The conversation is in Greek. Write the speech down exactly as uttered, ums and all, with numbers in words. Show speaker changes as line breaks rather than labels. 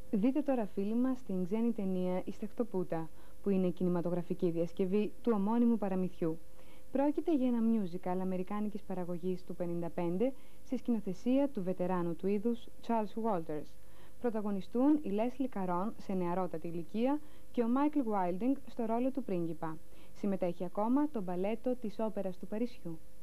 Δείτε τώρα φίλοι μας την ξένη ταινία «Η Σταχτοπούτα», που είναι κινηματογραφική διασκευή του ομώνυμου παραμυθιού. Πρόκειται για ένα musical αμερικάνικης παραγωγής του πενήντα πέντε σε σκηνοθεσία του βετεράνου του είδους Charles Walters. Πρωταγωνιστούν η Leslie Caron σε νεαρότατη ηλικία και ο Michael Wilding στο ρόλο του πρίγκιπα. Συμμετέχει ακόμα το μπαλέτο της Όπερας του Παρισιού.